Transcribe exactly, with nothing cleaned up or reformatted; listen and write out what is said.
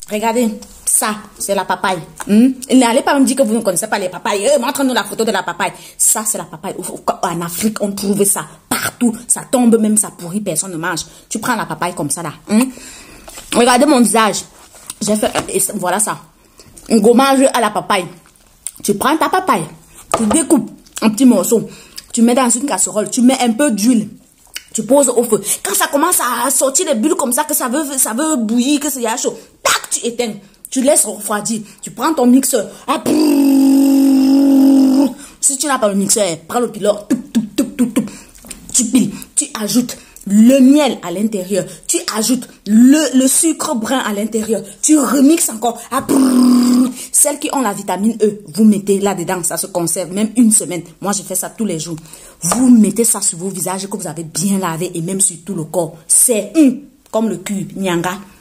Regardez, ça, c'est la papaye. Hmm? N'allez pas me dire que vous ne connaissez pas les papayes. Eh, montre-nous la photo de la papaye. Ça, c'est la papaye. En Afrique, on trouve ça partout. Ça tombe même, ça pourrit, personne ne mange. Tu prends la papaye comme ça là. Hmm? Regardez mon visage. J'ai fait, et voilà ça. Un gommage à la papaye. Tu prends ta papaye, tu découpes en petits morceaux, tu mets dans une casserole, tu mets un peu d'huile, tu poses au feu. Quand ça commence à sortir des bulles comme ça, que ça veut, ça veut bouillir, que c'est chaud, tac, tu éteins, tu laisses refroidir, tu prends ton mixeur. Ah, si tu n'as pas le mixeur, prends le pilot, tu piles, tu ajoutes le miel à l'intérieur, tu ajoutes le, le sucre brun à l'intérieur, tu remixes encore. Ah, celles qui ont la vitamine E, vous mettez là-dedans, ça se conserve même une semaine. Moi, je fais ça tous les jours. Vous mettez ça sur vos visages que vous avez bien lavé et même sur tout le corps. C'est hum, comme le cul, nyanga.